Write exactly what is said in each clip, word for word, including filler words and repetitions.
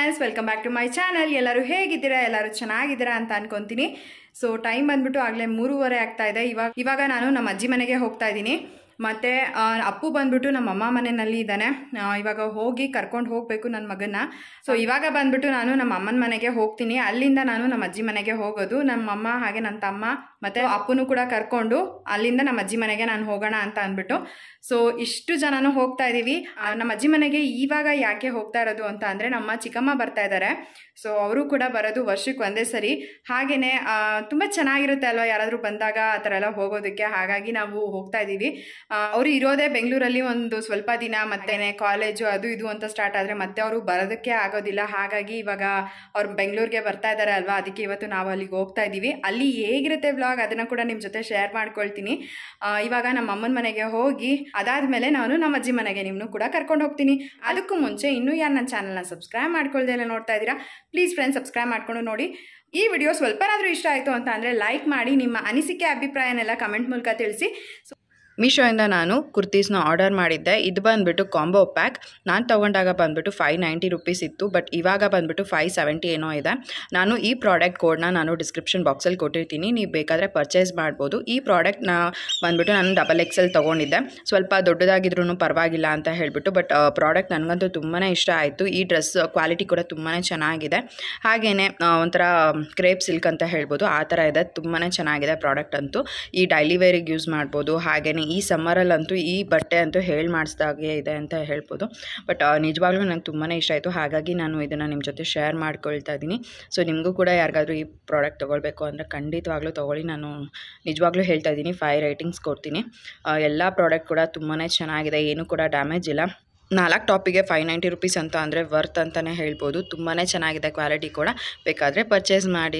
Friends, welcome back to my channel. ಎಲ್ಲರೂ ಹೇಗಿದ್ದೀರಾ? ಎಲ್ಲರೂ ಚೆನ್ನಾಗಿದ್ದೀರಾ ಅಂತ ಅನ್ಕೊಂತೀನಿ. ಸೊ ಟೈಮ್ ಬಂದ್ಬಿಟ್ಟು ಆಗಲೇ ಮೂರುವರೆ ಆಗ್ತಾ ಇದೆ. ಇವಾಗ ಇವಾಗ ನಾನು ನಮ್ಮ ಅಜ್ಜಿ ಮನೆಗೆ ಹೋಗ್ತಾ ಇದ್ದೀನಿ. ಮತ್ತು ಅಪ್ಪು ಬಂದ್ಬಿಟ್ಟು ನಮ್ಮ ಅಮ್ಮ ಮನೆಯಲ್ಲಿ ಇದ್ದಾನೆ. ಇವಾಗ ಹೋಗಿ ಕರ್ಕೊಂಡು ಹೋಗಬೇಕು ನನ್ನ ಮಗನ್ನ. ಸೊ ಇವಾಗ ಬಂದ್ಬಿಟ್ಟು ನಾನು ನಮ್ಮ ಅಮ್ಮನ ಮನೆಗೆ ಹೋಗ್ತೀನಿ. ಅಲ್ಲಿಂದ ನಾನು ನಮ್ಮ ಅಜ್ಜಿ ಮನೆಗೆ ಹೋಗೋದು. ನಮ್ಮ ಅಮ್ಮ ಹಾಗೆ ನನ್ನ ತಮ್ಮ ಮತ್ತು ಅಪ್ಪನೂ ಕೂಡ ಕರ್ಕೊಂಡು ಅಲ್ಲಿಂದ ನಮ್ಮ ಅಜ್ಜಿ ಮನೆಗೆ ನಾನು ಹೋಗೋಣ ಅಂತ ಅಂದ್ಬಿಟ್ಟು ಸೊ ಇಷ್ಟು ಜನನೂ ಹೋಗ್ತಾ ಇದ್ದೀವಿ. ನಮ್ಮ ಅಜ್ಜಿ ಮನೆಗೆ ಇವಾಗ ಯಾಕೆ ಹೋಗ್ತಾ ಇರೋದು ಅಂತ ಅಂದರೆ, ನಮ್ಮ ಚಿಕ್ಕಮ್ಮ ಬರ್ತಾ ಇದ್ದಾರೆ. ಸೊ ಅವರು ಕೂಡ ಬರೋದು ವರ್ಷಕ್ಕೆ ಒಂದೇ ಸರಿ. ಹಾಗೆಯೇ ತುಂಬ ಚೆನ್ನಾಗಿರುತ್ತೆ ಅಲ್ವಾ ಯಾರಾದರೂ ಬಂದಾಗ ಆ ಥರ ಎಲ್ಲ ಹೋಗೋದಕ್ಕೆ. ಹಾಗಾಗಿ ನಾವು ಹೋಗ್ತಾ ಇದ್ದೀವಿ. ಅವರು ಇರೋದೇ ಬೆಂಗಳೂರಲ್ಲಿ ಒಂದು ಸ್ವಲ್ಪ ದಿನ, ಮತ್ತೇ ಕಾಲೇಜು ಅದು ಇದು ಅಂತ ಸ್ಟಾರ್ಟ್ ಆದರೆ ಮತ್ತೆ ಅವರು ಬರೋದಕ್ಕೆ ಆಗೋದಿಲ್ಲ. ಹಾಗಾಗಿ ಇವಾಗ ಅವ್ರು ಬೆಂಗಳೂರಿಗೆ ಬರ್ತಾ ಇದ್ದಾರೆ ಅಲ್ವಾ, ಅದಕ್ಕೆ ಇವತ್ತು ನಾವು ಅಲ್ಲಿಗೆ ಹೋಗ್ತಾ ಇದ್ದೀವಿ. ಅಲ್ಲಿ ಹೇಗಿರುತ್ತೆ ವ್ಲಾಗ್ ಅದನ್ನು ಕೂಡ ನಿಮ್ಮ ಜೊತೆ ಶೇರ್ ಮಾಡ್ಕೊಳ್ತೀನಿ. ಇವಾಗ ನಮ್ಮ ಅಮ್ಮನ ಮನೆಗೆ ಹೋಗಿ ಅದಾದಮೇಲೆ ನಾನು ನಮ್ಮ ಅಜ್ಜಿ ಮನೆಗೆ ನಿಮ್ಮನ್ನು ಕೂಡ ಕರ್ಕೊಂಡು ಹೋಗ್ತೀನಿ. ಅದಕ್ಕೂ ಮುಂಚೆ ಇನ್ನೂ ಯಾರು ನನ್ನ ಚಾನಲ್ನ ಸಬ್ಸ್ಕ್ರೈಬ್ ಮಾಡ್ಕೊಳ್ದೆ ಎಲ್ಲ ನೋಡ್ತಾ ಇದ್ದೀರಾ, ಪ್ಲೀಸ್ ಫ್ರೆಂಡ್ಸ್ ಸಬ್ಸ್ಕ್ರೈಬ್ ಮಾಡ್ಕೊಂಡು ನೋಡಿ. ಈ ವಿಡಿಯೋ ಸ್ವಲ್ಪನಾದರೂ ಇಷ್ಟ ಆಯಿತು ಅಂತ ಅಂದರೆ ಲೈಕ್ ಮಾಡಿ, ನಿಮ್ಮ ಅನಿಸಿಕೆ ಅಭಿಪ್ರಾಯನೆಲ್ಲ ಕಮೆಂಟ್ ಮೂಲಕ ತಿಳಿಸಿ. ಸೊ ಮೀಶೋಯಿಂದ ನಾನು ಕುರ್ತೀಸ್ನ ಆರ್ಡರ್ ಮಾಡಿದ್ದೆ. ಇದು ಬಂದುಬಿಟ್ಟು ಕಾಂಬೋ ಪ್ಯಾಕ್. ನಾನು ತೊಗೊಂಡಾಗ ಬಂದುಬಿಟ್ಟು ಫೈವ್ ನೈಂಟಿ ರುಪೀಸ್ ಇತ್ತು, ಬಟ್ ಇವಾಗ ಬಂದುಬಿಟ್ಟು ಫೈವ್ ಸೆವೆಂಟಿ ಏನೋ ಇದೆ. ನಾನು ಈ ಪ್ರಾಡಕ್ಟ್ ಕೋಡ್ನ ನಾನು ಡಿಸ್ಕ್ರಿಪ್ಷನ್ ಬಾಕ್ಸಲ್ಲಿ ಕೊಟ್ಟಿರ್ತೀನಿ, ನೀವು ಬೇಕಾದರೆ ಪರ್ಚೇಸ್ ಮಾಡ್ಬೋದು. ಈ ಪ್ರಾಡಕ್ಟ್ನ ಬಂದುಬಿಟ್ಟು ನಾನು ಡಬಲ್ ಎಕ್ಸೆಲ್ ತೊಗೊಂಡಿದ್ದೆ. ಸ್ವಲ್ಪ ದೊಡ್ಡದಾಗಿದ್ರೂ ಪರವಾಗಿಲ್ಲ ಅಂತ ಹೇಳಿಬಿಟ್ಟು, ಬಟ್ ಪ್ರಾಡಕ್ಟ್ ನನಗಂತೂ ತುಂಬಾ ಇಷ್ಟ ಆಯಿತು. ಈ ಡ್ರೆಸ್ ಕ್ವಾಲಿಟಿ ಕೂಡ ತುಂಬಾ ಚೆನ್ನಾಗಿದೆ. ಹಾಗೆಯೇ ಒಂಥರ ಕ್ರೇಪ್ ಸಿಲ್ಕ್ ಅಂತ ಹೇಳ್ಬೋದು, ಆ ಥರ ಇದೆ. ತುಂಬಾ ಚೆನ್ನಾಗಿದೆ ಪ್ರಾಡಕ್ಟ್ ಅಂತೂ. ಈ ಡೈಲಿ ವೇರಿಗೆ ಯೂಸ್ ಮಾಡ್ಬೋದು. ಹಾಗೆಯೇ ಈ ಸಮ್ಮರಲ್ಲಂತೂ ಈ ಬಟ್ಟೆ ಅಂತೂ ಹೇಳಿ ಮಾಡಿಸ್ದಾಗೆ ಇದೆ ಅಂತ ಹೇಳ್ಬೋದು. ಬಟ್ ನಿಜವಾಗ್ಲೂ ನಂಗೆ ತುಂಬಾ ಇಷ್ಟ ಆಯಿತು. ಹಾಗಾಗಿ ನಾನು ಇದನ್ನು ನಿಮ್ಮ ಜೊತೆ ಶೇರ್ ಮಾಡ್ಕೊಳ್ತಾ ಇದ್ದೀನಿ. ಸೊ ನಿಮಗೂ ಕೂಡ ಯಾರಿಗಾದ್ರೂ ಈ ಪ್ರಾಡಕ್ಟ್ ತೊಗೊಳ್ಬೇಕು ಅಂದರೆ ಖಂಡಿತವಾಗ್ಲೂ ತೊಗೊಳ್ಳಿ. ನಾನು ನಿಜವಾಗ್ಲೂ ಹೇಳ್ತಾ ಇದ್ದೀನಿ, ಫೈವ್ ರೇಟಿಂಗ್ಸ್ ಕೊಡ್ತೀನಿ. ಎಲ್ಲ ಪ್ರಾಡಕ್ಟ್ ಕೂಡ ತುಂಬಾ ಚೆನ್ನಾಗಿದೆ, ಏನೂ ಕೂಡ ಡ್ಯಾಮೇಜ್ ಇಲ್ಲ. ನಾಲ್ಕು ಟಾಪಿಗೆ ಫೈವ್ ನೈಂಟಿ ರುಪೀಸ್ ಅಂತ ಅಂದರೆ ವರ್ತ್ ಅಂತಲೇ ಹೇಳ್ಬೋದು. ತುಂಬಾ ಚೆನ್ನಾಗಿದೆ ಕ್ವಾಲಿಟಿ ಕೂಡ. ಬೇಕಾದರೆ ಪರ್ಚೇಸ್ ಮಾಡಿ.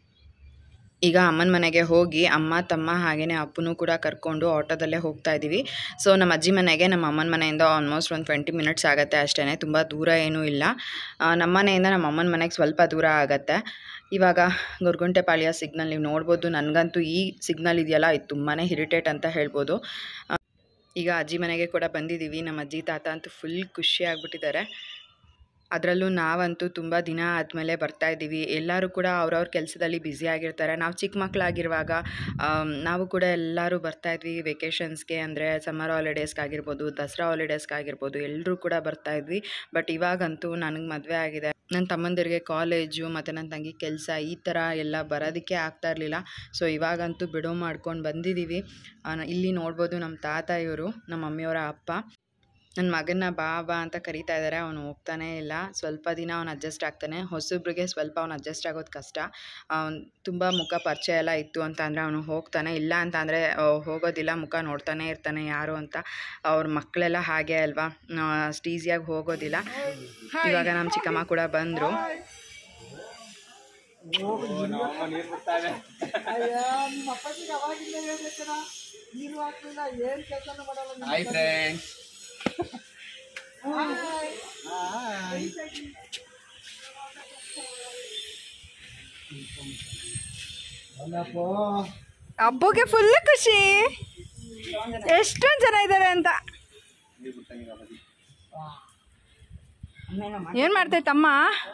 ಈಗ ಅಮ್ಮನ ಮನೆಗೆ ಹೋಗಿ ಅಮ್ಮ ತಮ್ಮ ಹಾಗೆಯೇ ಅಪ್ಪನೂ ಕೂಡ ಕರ್ಕೊಂಡು ಆಟೋದಲ್ಲೇ ಹೋಗ್ತಾ ಇದ್ದೀವಿ. ಸೊ ನಮ್ಮ ಅಜ್ಜಿ ಮನೆಗೆ ನಮ್ಮ ಅಮ್ಮನ ಮನೆಯಿಂದ ಆಲ್ಮೋಸ್ಟ್ ಒಂದು ಟ್ವೆಂಟಿ ಮಿನಿಟ್ಸ್ ಆಗುತ್ತೆ ಅಷ್ಟೇ, ತುಂಬ ದೂರ ಏನೂ ಇಲ್ಲ. ನಮ್ಮ ಮನೆಯಿಂದ ನಮ್ಮ ಅಮ್ಮನ ಮನೆಗೆ ಸ್ವಲ್ಪ ದೂರ ಆಗುತ್ತೆ. ಇವಾಗ ಗೊರಗುಂಟೆಪಾಳ್ಯ ಸಿಗ್ನಲ್ ನೀವು ನೋಡ್ಬೋದು. ನನಗಂತೂ ಈ ಸಿಗ್ನಲ್ ಇದೆಯಲ್ಲ, ಇದು ತುಂಬಾ ಇರಿಟೇಟ್ ಅಂತ ಹೇಳ್ಬೋದು. ಈಗ ಅಜ್ಜಿ ಮನೆಗೆ ಕೂಡ ಬಂದಿದ್ದೀವಿ. ನಮ್ಮ ಅಜ್ಜಿ ತಾತ ಅಂತೂ ಫುಲ್ ಖುಷಿ ಆಗಿಬಿಟ್ಟಿದ್ದಾರೆ. ಅದರಲ್ಲೂ ನಾವಂತೂ ತುಂಬ ದಿನ ಆದಮೇಲೆ ಬರ್ತಾಯಿದ್ದೀವಿ. ಎಲ್ಲರೂ ಕೂಡ ಅವ್ರವ್ರ ಕೆಲಸದಲ್ಲಿ ಬ್ಯುಸಿಯಾಗಿರ್ತಾರೆ. ನಾವು ಚಿಕ್ಕ ಮಕ್ಕಳಾಗಿರುವಾಗ ನಾವು ಕೂಡ ಎಲ್ಲರೂ ಬರ್ತಾಯಿದ್ವಿ ವೆಕೇಷನ್ಸ್ಗೆ, ಅಂದರೆ ಸಮ್ಮರ್ ಹಾಲಿಡೇಸ್ಗಾಗಿರ್ಬೋದು, ದಸರಾ ಹಾಲಿಡೇಸ್ಗಾಗಿರ್ಬೋದು, ಎಲ್ಲರೂ ಕೂಡ ಬರ್ತಾಯಿದ್ವಿ. ಬಟ್ ಇವಾಗಂತೂ ನನಗೆ ಮದುವೆ ಆಗಿದೆ, ನನ್ನ ತಮ್ಮಂದಿರಿಗೆ ಕಾಲೇಜು ಮತ್ತು ನನ್ನ ತಂಗಿ ಕೆಲಸ, ಈ ಥರ ಎಲ್ಲ ಬರೋದಕ್ಕೆ ಆಗ್ತಾ ಇರಲಿಲ್ಲ. ಸೊ ಇವಾಗಂತೂ ಬಿಡುವು ಮಾಡ್ಕೊಂಡು ಬಂದಿದ್ದೀವಿ. ಇಲ್ಲಿ ನೋಡ್ಬೋದು ನಮ್ಮ ತಾತ, ಇವರು ನಮ್ಮ ಮಮ್ಮಿಯವರ ಅಪ್ಪ. ನನ್ನ ಮಗನ್ನ ಬಾ ಬಾ ಅಂತ ಕರೀತಾ ಇದ್ದಾರೆ. ಅವನು ಹೋಗ್ತಾನೇ ಇಲ್ಲ. ಸ್ವಲ್ಪ ದಿನ ಅವನು ಅಡ್ಜಸ್ಟ್ ಆಗ್ತಾನೆ. ಹೊಸಬ್ರಿಗೆ ಸ್ವಲ್ಪ ಅವನು ಅಡ್ಜಸ್ಟ್ ಆಗೋದು ಕಷ್ಟ. ಅವ್ನು ತುಂಬ ಮುಖ ಪರಿಚಯ ಎಲ್ಲ ಇತ್ತು ಅಂತ ಅಂದರೆ ಅವನು ಹೋಗ್ತಾನೆ, ಇಲ್ಲ ಅಂತ ಅಂದರೆ ಹೋಗೋದಿಲ್ಲ. ಮುಖ ನೋಡ್ತಾನೆ ಇರ್ತಾನೆ ಯಾರು ಅಂತ. ಅವ್ರ ಮಕ್ಕಳೆಲ್ಲ ಹಾಗೆ ಅಲ್ವಾ, ಅಷ್ಟು ಈಸಿಯಾಗಿ ಹೋಗೋದಿಲ್ಲ. ಇವಾಗ ನಮ್ಮ ಚಿಕ್ಕಮ್ಮ ಕೂಡ ಬಂದರು. ಹಬ್ಬಕ್ಕೆ ಫುಲ್ ಖುಷಿ, ಎಷ್ಟೊಂದು ಜನ ಇದ್ದಾರೆ ಅಂತ. ಏನ್ ಮಾಡ್ತೈತಮ್ಮ?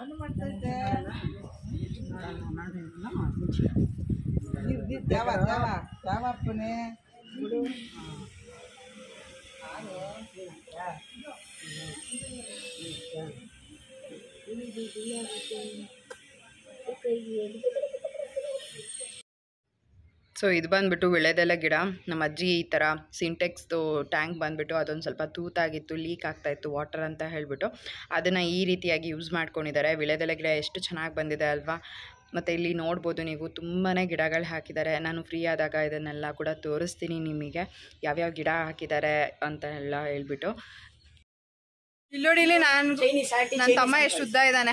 ಸೊ ಇದು ಬಂದುಬಿಟ್ಟು ವಿಳೆದೆಲೆ ಗಿಡ. ನಮ್ಮ ಅಜ್ಜಿ ಈ ಥರ ಸಿಂಟೆಕ್ಸ್ದು ಟ್ಯಾಂಕ್ ಬಂದುಬಿಟ್ಟು ಅದೊಂದು ಸ್ವಲ್ಪ ತೂತಾಗಿತ್ತು, ಲೀಕ್ ಆಗ್ತಾಯಿತ್ತು ವಾಟರ್ ಅಂತ ಹೇಳಿಬಿಟ್ಟು ಅದನ್ನು ಈ ರೀತಿಯಾಗಿ ಯೂಸ್ ಮಾಡ್ಕೊಂಡಿದ್ದಾರೆ. ವಿಳೆದೆಲೆ ಗಿಡ ಎಷ್ಟು ಚೆನ್ನಾಗಿ ಬಂದಿದೆ ಅಲ್ವಾ. ಮತ್ತು ಇಲ್ಲಿ ನೋಡ್ಬೋದು ನೀವು, ತುಂಬಾ ಗಿಡಗಳು ಹಾಕಿದ್ದಾರೆ. ನಾನು ಫ್ರೀ ಆದಾಗ ಇದನ್ನೆಲ್ಲ ಕೂಡ ತೋರಿಸ್ತೀನಿ ನಿಮಗೆ, ಯಾವ್ಯಾವ ಗಿಡ ಹಾಕಿದ್ದಾರೆ ಅಂತ ಎಲ್ಲ ಹೇಳ್ಬಿಟ್ಟು. ಇಲ್ಲಿ ನೋಡಿ, ಇಲ್ಲಿ ನಾನು ನನ್ನ ತಮ್ಮ ಎಷ್ಟು ಉದ್ದ ಇದ್ದಾನೆ.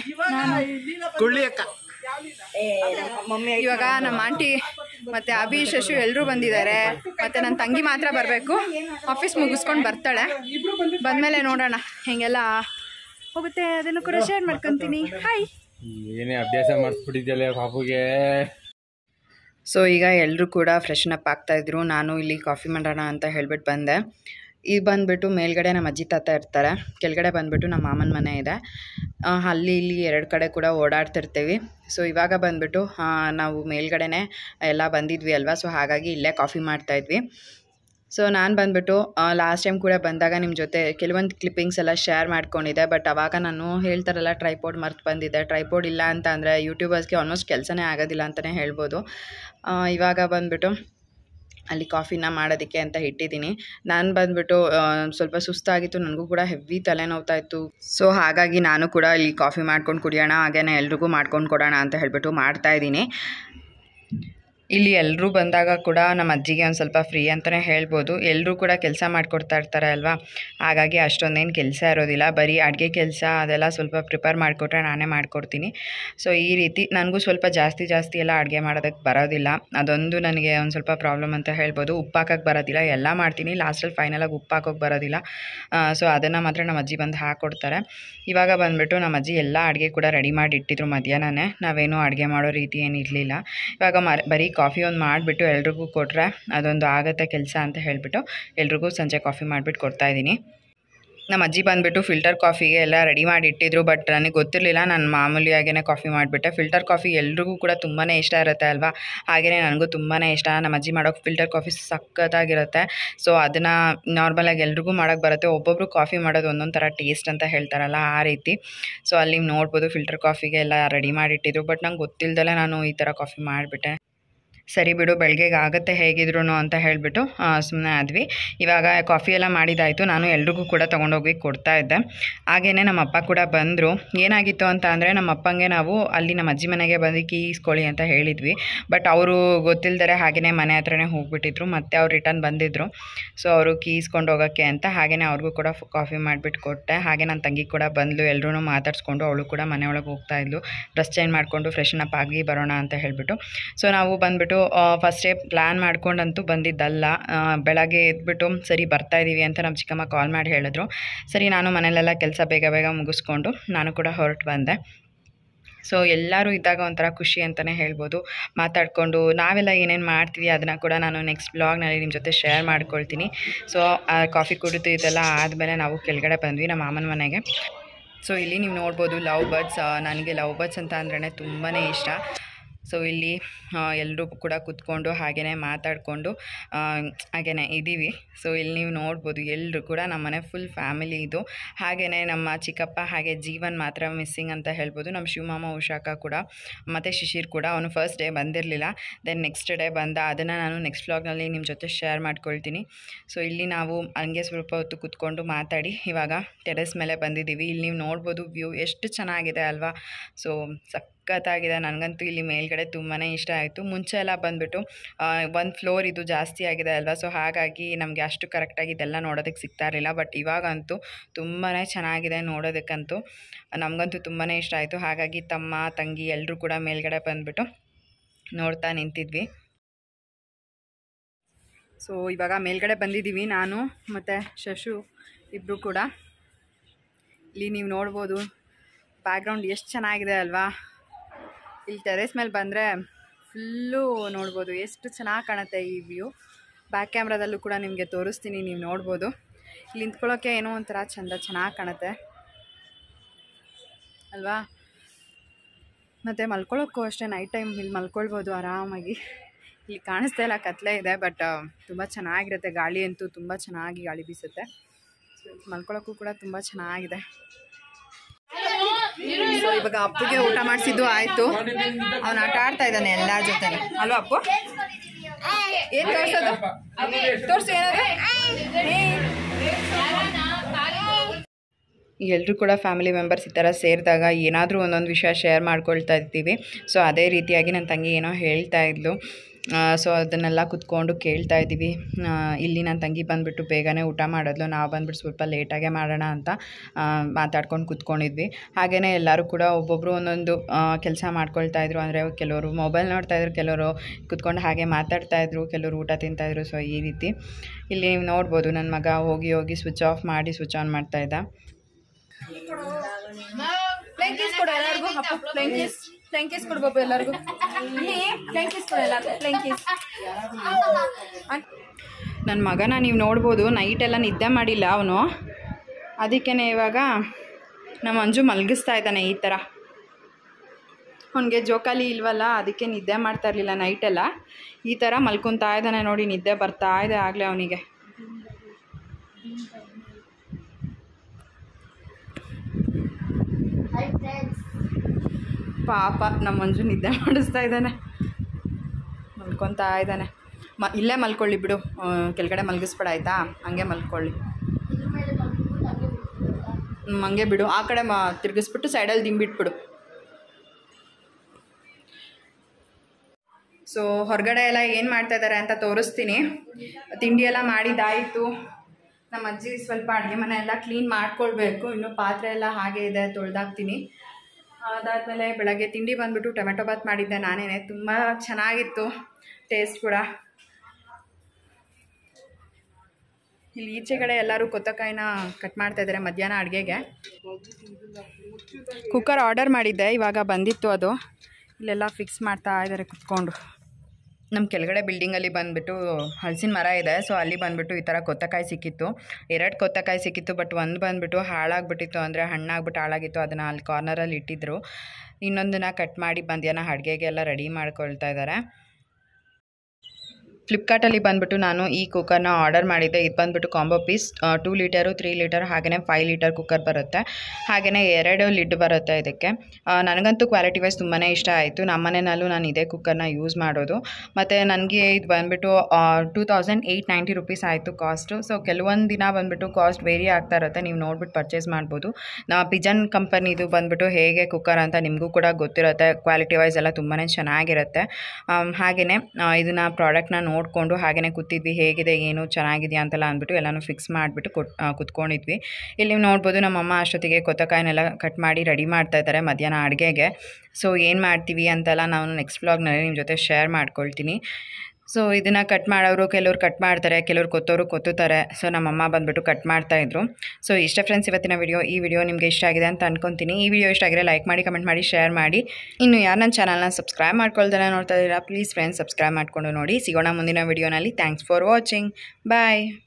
ಇವಾಗ ನಮ್ಮ ಆಂಟಿ ಮತ್ತೆ ಅಭಿ, ಶಶು ಎಲ್ಲರೂ ಬಂದಿದ್ದಾರೆ. ಮತ್ತೆ ನನ್ನ ತಂಗಿ ಮಾತ್ರ ಬರಬೇಕು, ಆಫೀಸ್ ಮುಗಿಸ್ಕೊಂಡು ಬರ್ತಾಳೆ. ಬಂದಮೇಲೆ ನೋಡೋಣ ಹೆಂಗೆಲ್ಲ ಹೋಗುತ್ತೆ, ಅದನ್ನು ಕೂಡ ಶೇರ್ ಮಾಡ್ಕೊತೀನಿ. ಹಾಯ್. ಏನೇ ಅಭ್ಯಾಸ ಮಾಡಿಸ್ಬಿಟ್ಟಿದ್ಯಲ್ಲ ಪಾಪುಗೆ. ಸೊ ಈಗ ಎಲ್ಲರೂ ಕೂಡ ಫ್ರೆಶನ್ ಅಪ್ ಆಗ್ತಾಯಿದ್ರು. ನಾನು ಇಲ್ಲಿ ಕಾಫಿ ಮಾಡೋಣ ಅಂತ ಹೇಳ್ಬಿಟ್ಟು ಬಂದೆ. ಇದು ಬಂದುಬಿಟ್ಟು ಮೇಲ್ಗಡೆ ನಮ್ಮ ಅಜ್ಜಿ ತಾತ ಇರ್ತಾರೆ, ಕೆಳಗಡೆ ಬಂದುಬಿಟ್ಟು ನಮ್ಮ ಮಾಮನ ಮನೆ ಇದೆ. ಅಲ್ಲಿ ಇಲ್ಲಿ ಎರಡು ಕಡೆ ಕೂಡ ಓಡಾಡ್ತಿರ್ತೀವಿ. ಸೊ ಇವಾಗ ಬಂದುಬಿಟ್ಟು ನಾವು ಮೇಲ್ಗಡೆನೇ ಎಲ್ಲ ಬಂದಿದ್ವಿ ಅಲ್ವಾ, ಸೊ ಹಾಗಾಗಿ ಇಲ್ಲೇ ಕಾಫಿ ಮಾಡ್ತಾಯಿದ್ವಿ. ಸೊ ನಾನು ಬಂದುಬಿಟ್ಟು ಲಾಸ್ಟ್ ಟೈಮ್ ಕೂಡ ಬಂದಾಗ ನಿಮ್ಮ ಜೊತೆ ಕೆಲವೊಂದು ಕ್ಲಿಪ್ಪಿಂಗ್ಸ್ ಎಲ್ಲ ಶೇರ್ ಮಾಡ್ಕೊಂಡಿದ್ದೆ. ಬಟ್ ಆವಾಗ ನಾನು ಹೇಳ್ತಾರಲ್ಲ ಟ್ರೈಪೋಡ್ ಮರ್ತು ಬಂದಿದ್ದೆ. ಟ್ರೈಪೋಡ್ ಇಲ್ಲ ಅಂತ ಅಂದರೆ ಯೂಟ್ಯೂಬರ್ಸ್ಗೆ ಆಲ್ಮೋಸ್ಟ್ ಕೆಲಸನೇ ಆಗೋದಿಲ್ಲ ಅಂತಲೇ ಹೇಳ್ಬೋದು. ಇವಾಗ ಬಂದುಬಿಟ್ಟು ಅಲ್ಲಿ ಕಾಫಿನ ಮಾಡೋದಕ್ಕೆ ಅಂತ ಇಟ್ಟಿದ್ದೀನಿ. ನಾನು ಬಂದುಬಿಟ್ಟು ಸ್ವಲ್ಪ ಸುಸ್ತಾಗಿತ್ತು, ನನಗೂ ಕೂಡ ಹೆವಿ ತಲೆನೋವ್ತಾ ಇತ್ತು. ಸೊ ಹಾಗಾಗಿ ನಾನು ಕೂಡ ಇಲ್ಲಿ ಕಾಫಿ ಮಾಡ್ಕೊಂಡು ಕುಡಿಯೋಣ, ಹಾಗೇನೆ ಎಲ್ರಿಗೂ ಮಾಡ್ಕೊಂಡು ಕೊಡೋಣ ಅಂತ ಹೇಳ್ಬಿಟ್ಟು ಮಾಡ್ತಾಯಿದ್ದೀನಿ. ಇಲ್ಲಿ ಎಲ್ಲರೂ ಬಂದಾಗ ಕೂಡ ನಮ್ಮ ಅಜ್ಜಿಗೆ ಒಂದು ಸ್ವಲ್ಪ ಫ್ರೀ ಅಂತಲೇ ಹೇಳ್ಬೋದು. ಎಲ್ಲರೂ ಕೂಡ ಕೆಲಸ ಮಾಡಿಕೊಡ್ತಾ ಇರ್ತಾರೆ ಅಲ್ವಾ, ಹಾಗಾಗಿ ಅಷ್ಟೊಂದೇನು ಕೆಲಸ ಇರೋದಿಲ್ಲ. ಬರೀ ಅಡುಗೆ ಕೆಲಸ ಅದೆಲ್ಲ ಸ್ವಲ್ಪ ಪ್ರಿಪೇರ್ ಮಾಡಿಕೊಟ್ರೆ ನಾನೇ ಮಾಡಿಕೊಡ್ತೀನಿ. ಸೊ ಈ ರೀತಿ ನನಗೂ ಸ್ವಲ್ಪ ಜಾಸ್ತಿ ಜಾಸ್ತಿ ಎಲ್ಲ ಅಡುಗೆ ಮಾಡೋದಕ್ಕೆ ಬರೋದಿಲ್ಲ, ಅದೊಂದು ನನಗೆ ಒಂದು ಸ್ವಲ್ಪ ಪ್ರಾಬ್ಲಮ್ ಅಂತ ಹೇಳ್ಬೋದು. ಉಪ್ಪು ಹಾಕೋಕ್ಕೆ ಬರೋದಿಲ್ಲ, ಎಲ್ಲ ಮಾಡ್ತೀನಿ, ಲಾಸ್ಟಲ್ಲಿ ಫೈನಲಾಗಿ ಉಪ್ಪು ಹಾಕೋಕ್ಕೆ ಬರೋದಿಲ್ಲ. ಸೊ ಅದನ್ನು ಮಾತ್ರ ನಮ್ಮ ಅಜ್ಜಿ ಬಂದು ಹಾಕ್ಕೊಡ್ತಾರೆ. ಇವಾಗ ಬಂದುಬಿಟ್ಟು ನಮ್ಮ ಅಜ್ಜಿ ಎಲ್ಲ ಅಡುಗೆ ಕೂಡ ರೆಡಿ ಮಾಡಿ ಇಟ್ಟಿದ್ರು ಮಧ್ಯಾಹ್ನನೇ. ನಾವೇನೂ ಅಡುಗೆ ಮಾಡೋ ರೀತಿ ಏನು ಇರಲಿಲ್ಲ. ಇವಾಗ ಮ ಬರೀ ಕಾಫಿ ಒಂದು ಮಾಡಿಬಿಟ್ಟು ಎಲ್ರಿಗೂ ಕೊಟ್ಟರೆ ಅದೊಂದು ಆಗುತ್ತೆ ಕೆಲಸ ಅಂತ ಹೇಳಿಬಿಟ್ಟು ಎಲ್ರಿಗೂ ಸಂಜೆ ಕಾಫಿ ಮಾಡಿಬಿಟ್ಟು ಕೊಡ್ತಾಯಿದ್ದೀನಿ. ನಮ್ಮ ಅಜ್ಜಿ ಬಂದುಬಿಟ್ಟು ಫಿಲ್ಟರ್ ಕಾಫಿಗೆ ಎಲ್ಲ ರೆಡಿ ಮಾಡಿ ಇಟ್ಟಿದ್ರು. ಬಟ್ ನನಗೆ ಗೊತ್ತಿರಲಿಲ್ಲ, ನಾನು ಮಾಮೂಲಿಯಾಗೇ ಕಾಫಿ ಮಾಡಿಬಿಟ್ಟೆ. ಫಿಲ್ಟರ್ ಕಾಫಿ ಎಲ್ರಿಗೂ ಕೂಡ ತುಂಬಾ ಇಷ್ಟ ಇರುತ್ತೆ ಅಲ್ವಾ, ಹಾಗೆಯೇ ನನಗೂ ತುಂಬಾ ಇಷ್ಟ. ನಮ್ಮ ಅಜ್ಜಿ ಮಾಡೋಕ್ಕೆ ಫಿಲ್ಟರ್ ಕಾಫಿ ಸಖತ್ತಾಗಿರುತ್ತೆ. ಸೊ ಅದನ್ನು ನಾರ್ಮಲಾಗಿ ಎಲ್ರಿಗೂ ಮಾಡೋಕ್ಕೆ ಬರುತ್ತೆ. ಒಬ್ಬೊಬ್ಬರು ಕಾಫಿ ಮಾಡೋದು ಒಂದೊಂದು ಥರ ಟೇಸ್ಟ್ ಅಂತ ಹೇಳ್ತಾರಲ್ಲ, ಆ ರೀತಿ. ಸೊ ಅಲ್ಲಿ ನೋಡ್ಬೋದು ಫಿಲ್ಟರ್ ಕಾಫಿಗೆ ಎಲ್ಲ ರೆಡಿ ಮಾಡಿಟ್ಟಿದ್ರು. ಬಟ್ ನಂಗೆ ಗೊತ್ತಿಲ್ಲದಲ್ಲೇ ನಾನು ಈ ಥರ ಕಾಫಿ ಮಾಡಿಬಿಟ್ಟೆ. ಸರಿ ಬಿಡು, ಬೆಳಗ್ಗೆಗೆ ಆಗುತ್ತೆ ಹೇಗಿದ್ರು ಅಂತ ಹೇಳಿಬಿಟ್ಟು ಸುಮ್ಮನೆ ಆದ್ವಿ. ಇವಾಗ ಕಾಫಿ ಎಲ್ಲ ಮಾಡಿದಾಯಿತು, ನಾನು ಎಲ್ರಿಗೂ ಕೂಡ ತೊಗೊಂಡೋಗಿ ಕೊಡ್ತಾಯಿದ್ದೆ. ಹಾಗೆಯೇ ನಮ್ಮ ಅಪ್ಪ ಕೂಡ ಬಂದರು. ಏನಾಗಿತ್ತು ಅಂತ ಅಂದರೆ ನಮ್ಮ ಅಪ್ಪಂಗೆ ನಾವು ಅಲ್ಲಿ ನಮ್ಮ ಅಜ್ಜಿ ಮನೆಗೆ ಬಂದು ಕೀ ಇಸ್ಕೊಳ್ಳಿ ಅಂತ ಹೇಳಿದ್ವಿ. ಬಟ್ ಅವರು ಗೊತ್ತಿಲ್ಲದರೆ ಹಾಗೆಯೇ ಮನೆ ಹತ್ರನೇ ಹೋಗಿಬಿಟ್ಟಿದ್ರು. ಮತ್ತೆ ಅವ್ರು ರಿಟರ್ನ್ ಬಂದಿದ್ದರು. ಸೊ ಅವರು ಕೀ ಇಸ್ಕೊಂಡು ಹೋಗೋಕ್ಕೆ ಅಂತ ಹಾಗೆಯೇ ಅವ್ರಿಗೂ ಕೂಡ ಕಾಫಿ ಮಾಡಿಬಿಟ್ಟು ಕೊಟ್ಟೆ. ಹಾಗೆ ನನ್ನ ತಂಗಿ ಕೂಡ ಬಂದಳು, ಎಲ್ಲರೂ ಮಾತಾಡಿಸ್ಕೊಂಡು ಅವಳು ಕೂಡ ಮನೆಯೊಳಗೆ ಹೋಗ್ತಾಯಿದ್ಲು, ಡ್ರೆಸ್ ಚೇಂಜ್ ಮಾಡಿಕೊಂಡು ಫ್ರೆಶನ್ ಅಪ್ ಆಗಿ ಬರೋಣ ಅಂತ ಹೇಳಿಬಿಟ್ಟು. ಸೊ ನಾವು ಬಂದುಬಿಟ್ಟು ಫಸ್ಟೇ ಪ್ಲ್ಯಾನ್ ಮಾಡ್ಕೊಂಡಂತೂ ಬಂದಿದ್ದಲ್ಲ. ಬೆಳಗ್ಗೆ ಎದ್ಬಿಟ್ಟು ಸರಿ ಬರ್ತಾಯಿದ್ದೀವಿ ಅಂತ ನಮ್ಮ ಚಿಕ್ಕಮ್ಮ ಕಾಲ್ ಮಾಡಿ ಹೇಳಿದ್ರು. ಸರಿ ನಾನು ಮನೆಯಲ್ಲೆಲ್ಲ ಕೆಲಸ ಬೇಗ ಬೇಗ ಮುಗಿಸ್ಕೊಂಡು ನಾನು ಕೂಡ ಹೊರಟು ಬಂದೆ. ಸೊ ಎಲ್ಲರೂ ಇದ್ದಾಗ ಒಂಥರ ಖುಷಿ ಅಂತಲೇ ಹೇಳ್ಬೋದು. ಮಾತಾಡಿಕೊಂಡು ನಾವೆಲ್ಲ ಏನೇನು ಮಾಡ್ತೀವಿ ಅದನ್ನು ಕೂಡ ನಾನು ನೆಕ್ಸ್ಟ್ ಬ್ಲಾಗ್ನಲ್ಲಿ ನಿಮ್ಮ ಜೊತೆ ಶೇರ್ ಮಾಡ್ಕೊಳ್ತೀನಿ. ಸೊ ಕಾಫಿ ಕುಡಿದು ಇದೆಲ್ಲ ಆದಮೇಲೆ ನಾವು ಕೆಳಗಡೆ ಬಂದ್ವಿ ನಮ್ಮ ಮಾಮನ ಮನೆಗೆ. ಸೊ ಇಲ್ಲಿ ನೀವು ನೋಡ್ಬೋದು ಲವ್ ಬರ್ಡ್ಸ್. ನನಗೆ ಲವ್ ಬರ್ಡ್ಸ್ ಅಂತ ಅಂದ್ರೇ ತುಂಬಾ ಇಷ್ಟ. ಸೊ ಇಲ್ಲಿ ಎಲ್ಲರೂ ಕೂಡ ಕೂತ್ಕೊಂಡು ಹಾಗೆಯೇ ಮಾತಾಡಿಕೊಂಡು ಹಾಗೆಯೇ ಇದ್ದೀವಿ. ಸೊ ಇಲ್ಲಿ ನೀವು ನೋಡ್ಬೋದು ಎಲ್ಲರೂ ಕೂಡ ನಮ್ಮನೆ ಫುಲ್ ಫ್ಯಾಮಿಲಿ ಇದು. ಹಾಗೆಯೇ ನಮ್ಮ ಚಿಕ್ಕಪ್ಪ ಹಾಗೆ ಜೀವನ್ ಮಾತ್ರ ಮಿಸ್ಸಿಂಗ್ ಅಂತ ಹೇಳ್ಬೋದು. ನಮ್ಮ ಶಿವಮಾಮ ಉಷಾಕ ಕೂಡ ಮತ್ತು ಶಿಶಿರ್ ಕೂಡ, ಅವನು ಫಸ್ಟ್ ಡೇ ಬಂದಿರಲಿಲ್ಲ, ದೆನ್ ನೆಕ್ಸ್ಟ್ ಡೇ ಬಂದ. ಅದನ್ನು ನಾನು ನೆಕ್ಸ್ಟ್ ವ್ಲಾಗ್ನಲ್ಲಿ ನಿಮ್ಮ ಜೊತೆ ಶೇರ್ ಮಾಡ್ಕೊಳ್ತೀನಿ. ಸೊ ಇಲ್ಲಿ ನಾವು ಹಂಗೆ ಸ್ವಲ್ಪ ಹೊತ್ತು ಕೂತ್ಕೊಂಡು ಮಾತಾಡಿ ಇವಾಗ ಟೆರೆಸ್ ಮೇಲೆ ಬಂದಿದ್ದೀವಿ. ಇಲ್ಲಿ ನೀವು ನೋಡ್ಬೋದು ವ್ಯೂ ಎಷ್ಟು ಚೆನ್ನಾಗಿದೆ ಅಲ್ವಾ. ಸೊ ಸಖತ್ತಾಗಿದೆ. ನನಗಂತೂ ಇಲ್ಲಿ ಮೇಲ್ಗಡೆ ತುಂಬಾ ಇಷ್ಟ ಆಯಿತು. ಮುಂಚೆ ಎಲ್ಲ ಬಂದುಬಿಟ್ಟು ಒಂದು ಫ್ಲೋರ್ ಇದು ಜಾಸ್ತಿ ಆಗಿದೆ ಅಲ್ವಾ, ಸೊ ಹಾಗಾಗಿ ನಮಗೆ ಅಷ್ಟು ಕರೆಕ್ಟಾಗಿ ಇದೆಲ್ಲ ನೋಡೋದಕ್ಕೆ ಸಿಗ್ತಾ ಇರಲಿಲ್ಲ. ಬಟ್ ಇವಾಗಂತೂ ತುಂಬಾ ಚೆನ್ನಾಗಿದೆ ನೋಡೋದಕ್ಕಂತೂ. ನಮಗಂತೂ ತುಂಬಾ ಇಷ್ಟ ಆಯಿತು. ಹಾಗಾಗಿ ತಮ್ಮ ತಂಗಿ ಎಲ್ಲರೂ ಕೂಡ ಮೇಲ್ಗಡೆ ಬಂದುಬಿಟ್ಟು ನೋಡ್ತಾ ನಿಂತಿದ್ವಿ. ಸೊ ಇವಾಗ ಮೇಲ್ಗಡೆ ಬಂದಿದ್ದೀವಿ ನಾನು ಮತ್ತು ಶಶು ಇಬ್ಬರು ಕೂಡ. ಇಲ್ಲಿ ನೀವು ನೋಡ್ಬೋದು ಬ್ಯಾಕ್ಗ್ರೌಂಡ್ ಎಷ್ಟು ಚೆನ್ನಾಗಿದೆ ಅಲ್ವಾ. ಇಲ್ಲಿ ಟೆರೆಸ್ ಮೇಲೆ ಬಂದರೆ ಫುಲ್ಲು ನೋಡ್ಬೋದು ಎಷ್ಟು ಚೆನ್ನಾಗಿ ಕಾಣುತ್ತೆ ಈ ವ್ಯೂ. ಬ್ಯಾಕ್ ಕ್ಯಾಮ್ರಾದಲ್ಲೂ ಕೂಡ ನಿಮಗೆ ತೋರಿಸ್ತೀನಿ, ನೀವು ನೋಡ್ಬೋದು. ಇಲ್ಲಿ ನಿಂತ್ಕೊಳ್ಳೋಕ್ಕೆ ಏನೋ ಒಂಥರ ಚೆಂದ ಚೆನ್ನಾಗಿ ಕಾಣುತ್ತೆ ಅಲ್ವಾ. ಮತ್ತು ಮಲ್ಕೊಳ್ಳೋಕ್ಕೂ ಅಷ್ಟೇ ನೈಟ್ ಟೈಮ್ ಇಲ್ಲಿ ಮಲ್ಕೊಳ್ಬೋದು ಆರಾಮಾಗಿ. ಇಲ್ಲಿ ಕಾಣಿಸ್ತಾ ಇಲ್ಲ, ಕತ್ಲೆ ಇದೆ, ಬಟ್ ತುಂಬ ಚೆನ್ನಾಗಿರುತ್ತೆ. ಗಾಳಿ ಅಂತೂ ತುಂಬ ಚೆನ್ನಾಗಿ ಗಾಳಿ ಬೀಸುತ್ತೆ. ಸೊ ಇಲ್ಲಿ ಮಲ್ಕೊಳ್ಳೋಕ್ಕೂ ಕೂಡ ತುಂಬ ಚೆನ್ನಾಗಿದೆ. ಸೊ ಇವಾಗ ಅಪ್ಪುಗೆ ಊಟ ಮಾಡಿಸಿದ್ದು ಆಯಿತು. ಅವನು ಆಟ ಆಡ್ತಾ ಇದ್ದಾನೆ ಎಲ್ಲರ ಜೊತೆ ಅಲ್ವಾ ಅಪ್ಪು? ಏನು ತೋರಿಸೋದು? ತೋರಿಸು ಏನಾದ್ರು. ಎಲ್ಲರೂ ಕೂಡ ಫ್ಯಾಮಿಲಿ ಮೆಂಬರ್ಸ್ ಈ ಥರ ಸೇರಿದಾಗ ಏನಾದರೂ ಒಂದೊಂದು ವಿಷಯ ಶೇರ್ ಮಾಡ್ಕೊಳ್ತಾ ಇರ್ತೀವಿ. ಸೊ ಅದೇ ರೀತಿಯಾಗಿ ನನ್ನ ತಂಗಿ ಏನೋ ಹೇಳ್ತಾ ಇದ್ಲು. ಸೊ ಅದನ್ನೆಲ್ಲ ಕುತ್ಕೊಂಡು ಕೇಳ್ತಾ ಇದ್ದೀವಿ. ಇಲ್ಲಿ ನನ್ನ ತಂಗಿ ಬಂದುಬಿಟ್ಟು ಬೇಗನೆ ಊಟ ಮಾಡಿದ್ಲು, ನಾವು ಬಂದುಬಿಟ್ಟು ಸ್ವಲ್ಪ ಲೇಟಾಗೆ ಮಾಡೋಣ ಅಂತ ಮಾತಾಡ್ಕೊಂಡು ಕುತ್ಕೊಂಡಿದ್ವಿ. ಹಾಗೆಯೇ ಎಲ್ಲರೂ ಕೂಡ ಒಬ್ಬೊಬ್ಬರು ಒಂದೊಂದು ಕೆಲಸ ಮಾಡ್ಕೊಳ್ತಾಯಿದ್ರು. ಅಂದರೆ ಕೆಲವರು ಮೊಬೈಲ್ ನೋಡ್ತಾಯಿದ್ರು, ಕೆಲವರು ಕುತ್ಕೊಂಡು ಹಾಗೆ ಮಾತಾಡ್ತಾಯಿದ್ರು, ಕೆಲವರು ಊಟ ತಿಂತಾಯಿದ್ರು. ಸೊ ಈ ರೀತಿ ಇಲ್ಲಿ ನೋಡ್ಬೋದು ನನ್ನ ಮಗ ಹೋಗಿ ಹೋಗಿ ಸ್ವಿಚ್ ಆಫ್ ಮಾಡಿ ಸ್ವಿಚ್ ಆನ್ ಮಾಡ್ತಾಯಿದ್ದ. ಪ್ಲೇಂಕೀಸ್ ಕೊಡು ಎಲ್ಲರಿಗೂ. ಅಪ್ಪು ಪ್ಲೇಂಕೀಸ್ ಪ್ಲೇಂಕೀಸ್ ಕೊಡ್ಬೇಕು ಎಲ್ಲರಿಗೂ. ಪ್ಲೇಂಕೀಸ್ ಕೊಡು ಎಲ್ಲರಿಗೂ ಪ್ಲೇಂಕೀಸ್. ನನ್ನ ಮಗನ ನೀವು ನೋಡ್ಬೋದು ನೈಟೆಲ್ಲ ನಿದ್ದೆ ಮಾಡಿಲ್ಲ ಅವನು, ಅದಕ್ಕೇ ಇವಾಗ ನಮ್ಮ ಮಂಜು ಮಲಗಿಸ್ತಾ ಇದ್ದಾನೆ ಈ ಥರ. ಅವನಿಗೆ ಜೋಕಾಲಿ ಇಲ್ವಲ್ಲ, ಅದಕ್ಕೆ ನಿದ್ದೆ ಮಾಡ್ತಾ ಇರಲಿಲ್ಲ ನೈಟೆಲ್ಲ. ಈ ಥರ ಮಲ್ಕೊತಾ ಇದ್ದಾನೆ ನೋಡಿ, ನಿದ್ದೆ ಬರ್ತಾ ಇದೆ ಆಗಲೇ ಅವನಿಗೆ. ಪಾಪ ನಮ್ಮ ಮಂಜು ನಿದ್ದೆ ಮಾಡಿಸ್ತಾ ಇದ್ದಾನೆ, ಮಲ್ಕೊತಾ ಇದ್ದಾನೆ. ಮ ಇಲ್ಲೇ ಮಲ್ಕೊಳ್ಳಿ ಬಿಡು, ಕೆಳಗಡೆ ಮಲಗಿಸ್ಬೇಡ ಆಯಿತಾ, ಹಂಗೆ ಮಲ್ಕೊಳ್ಳಿ. ಹಂಗೆ ಬಿಡು, ಆ ಕಡೆ ಮ ತಿರುಗಿಸ್ಬಿಟ್ಟು ಸೈಡಲ್ಲಿ ದಿಂಬಿಟ್ಬಿಡು. ಸೊ ಹೊರಗಡೆ ಎಲ್ಲ ಏನು ಮಾಡ್ತಾಯಿದ್ದಾರೆ ಅಂತ ತೋರಿಸ್ತೀನಿ. ತಿಂಡಿ ಎಲ್ಲ ಮಾಡಿದ್ದಾಯಿತು. ನಮ್ಮ ಅಜ್ಜಿ ಸ್ವಲ್ಪ ಅಡುಗೆ ಮನೆ ಎಲ್ಲ ಕ್ಲೀನ್ ಮಾಡ್ಕೊಳ್ಬೇಕು, ಇನ್ನೂ ಪಾತ್ರೆ ಎಲ್ಲ ಹಾಗೆ ಇದೆ, ತೊಳೆದಾಕ್ತೀನಿ. ಅದಾದಮೇಲೆ ಬೆಳಗ್ಗೆ ತಿಂಡಿ ಬಂದುಬಿಟ್ಟು ಟೊಮೆಟೊ ಬಾತ್ ಮಾಡಿದ್ದೆ ನಾನೇ, ತುಂಬ ಚೆನ್ನಾಗಿತ್ತು ಟೇಸ್ಟ್ ಕೂಡ. ಇಲ್ಲಿ ಈಚೆಗಡೆ ಎಲ್ಲರೂ ಕೊತ್ತಕಾಯಿನ ಕಟ್ ಮಾಡ್ತಾಯಿದ್ದಾರೆ ಮಧ್ಯಾಹ್ನ ಅಡುಗೆಗೆ. ಕುಕ್ಕರ್ ಆರ್ಡರ್ ಮಾಡಿದ್ದೆ, ಇವಾಗ ಬಂದಿತ್ತು ಅದು. ಇಲ್ಲೆಲ್ಲ ಫಿಕ್ಸ್ ಮಾಡ್ತಾ ಇದ್ದಾರೆ ಕುತ್ಕೊಂಡು. ನಮ್ಮ ಕೆಳಗಡೆ ಬಿಲ್ಡಿಂಗಲ್ಲಿ ಬಂದುಬಿಟ್ಟು ಹಲಸಿನ ಮರ ಇದೆ, ಸೊ ಅಲ್ಲಿ ಬಂದುಬಿಟ್ಟು ಈ ಥರ ಕೊತ್ತಕಾಯಿ ಸಿಕ್ಕಿತ್ತು. ಎರಡು ಕೊತ್ತಕಾಯಿ ಸಿಕ್ಕಿತ್ತು, ಬಟ್ ಒಂದು ಬಂದುಬಿಟ್ಟು ಹಾಳಾಗ್ಬಿಟ್ಟಿತ್ತು, ಅಂದರೆ ಹಣ್ಣಾಗ್ಬಿಟ್ಟು ಹಾಳಾಗಿತ್ತು. ಅದನ್ನು ಅಲ್ಲಿ ಕಾರ್ನರಲ್ಲಿ ಇಟ್ಟಿದ್ದರು. ಇನ್ನೊಂದನ್ನು ಕಟ್ ಮಾಡಿ ಮಧ್ಯಾಹ್ನ ಅಡುಗೆಗೆಲ್ಲ ರೆಡಿ ಮಾಡ್ಕೊಳ್ತಾ ಇದ್ದಾರೆ. ಫ್ಲಿಪ್ಕಾರ್ಟಲ್ಲಿ ಬಂದುಬಿಟ್ಟು ನಾನು ಈ ಕುಕ್ಕರ್ನ ಆರ್ಡರ್ ಮಾಡಿದ್ದೆ. ಇದು ಬಂದುಬಿಟ್ಟು combo piece, two litre three litre ಹಾಗೆಯೇ ಫೈವ್ ಲೀಟರ್ ಕುಕ್ಕರ್ ಬರುತ್ತೆ. ಹಾಗೆಯೇ ಎರಡು ಲಿಡ್ ಬರುತ್ತೆ ಇದಕ್ಕೆ. ನನಗಂತೂ ಕ್ವಾಲಿಟಿ ವೈಸ್ ತುಂಬಾ ಇಷ್ಟ ಆಯಿತು. ನಮ್ಮ ಮನೆಯಲ್ಲೂ ನಾನು ಇದೇ ಕುಕ್ಕರ್ನ ಯೂಸ್ ಮಾಡೋದು. ಮತ್ತು ನನಗೆ ಇದು ಬಂದುಬಿಟ್ಟು two thousand eight ninety rupees ಆಯಿತು ಕಾಸ್ಟು. ಸೊ ಕೆಲವೊಂದು ದಿನ ಬಂದುಬಿಟ್ಟು ಕಾಸ್ಟ್ ವೇರಿ ಆಗ್ತಾ ಇರುತ್ತೆ, ನೀವು ನೋಡ್ಬಿಟ್ಟು ಪರ್ಚೇಸ್ ಮಾಡ್ಬೋದು. ನಾ ಪಿಜನ್ ಕಂಪನಿದು ಬಂದುಬಿಟ್ಟು ಹೇಗೆ ಕುಕ್ಕರ್ ಅಂತ ನಿಮಗೂ ಕೂಡ ಗೊತ್ತಿರುತ್ತೆ. ಕ್ವಾಲಿಟಿ ವೈಸ್ ಎಲ್ಲ ತುಂಬಾ ಚೆನ್ನಾಗಿರುತ್ತೆ. ಹಾಗೆಯೇ ಇದನ್ನು ಪ್ರಾಡಕ್ಟ್ನ ನೋಡಿಕೊಂಡು ಹಾಗೆಯೇ ಕೂತಿದ್ವಿ, ಹೇಗಿದೆ ಏನು ಚೆನ್ನಾಗಿದೆಯಾ ಅಂತೆಲ್ಲ ಅಂದ್ಬಿಟ್ಟು ಎಲ್ಲನೂ ಫಿಕ್ಸ್ ಮಾಡಿಬಿಟ್ಟು ಕೊಟ್ ಕುತ್ಕೊಂಡಿದ್ವಿ. ಇಲ್ಲಿ ನೋಡ್ಬೋದು ನಮ್ಮಮ್ಮ ಅಷ್ಟೊತ್ತಿಗೆ ಕೊತ್ತಕಾಯಿನೆಲ್ಲ ಕಟ್ ಮಾಡಿ ರೆಡಿ ಮಾಡ್ತಾ ಇದ್ದಾರೆ ಮಧ್ಯಾಹ್ನ ಅಡುಗೆಗೆ. ಸೊ ಏನು ಮಾಡ್ತೀವಿ ಅಂತೆಲ್ಲ ನಾನು ನೆಕ್ಸ್ಟ್ ವ್ಲಾಗ್ನಲ್ಲಿ ನಿಮ್ಮ ಜೊತೆ ಶೇರ್ ಮಾಡ್ಕೊಳ್ತೀನಿ. ಸೊ ಇದನ್ನು ಕಟ್ ಮಾಡೋರು ಕೆಲವ್ರು ಕಟ್ ಮಾಡ್ತಾರೆ, ಕೆಲವ್ರು ಕೊತ್ತೋರು ಕೊತ್ತುತ್ತಾರೆ. ಸೊ ನಮ್ಮಮ್ಮ ಬಂದುಬಿಟ್ಟು ಕಟ್ ಮಾಡ್ತಾಯಿದ್ರು. ಸೊ ಇಷ್ಟ ಫ್ರೆಂಡ್ಸ್ ಇವತ್ತಿನ ವಿಡಿಯೋ. ಈ ವಿಡಿಯೋ ನಿಮಗೆ ಇಷ್ಟ ಆಗಿದೆ ಅಂತ ಅನ್ಕೊತೀನಿ. ಈ ವಿಡಿಯೋ ಇಷ್ಟ ಆಗಿದ್ರೆ ಲೈಕ್ ಮಾಡಿ, ಕಮೆಂಟ್ ಮಾಡಿ, ಶೇರ್ ಮಾಡಿ. ಇನ್ನು ಯಾರು ನನ್ನ ಚಾನಲ್ನ ಸಬ್ಸ್ಕ್ರೈಬ್ ಮಾಡ್ಕೊಳ್ತಾನೆ ನೋಡ್ತಾ ಇದ್ದೀರಾ, ಪ್ಲೀಸ್ ಫ್ರೆಂಡ್ಸ್ ಸಬ್ಸ್ಕ್ರೈಬ್ ಮಾಡಿಕೊಂಡು ನೋಡಿ. ಸಿಗೋಣ ಮುಂದಿನ ವಿಡಿಯೋನಲ್ಲಿ. Thanks for watching. ಬಾಯ್.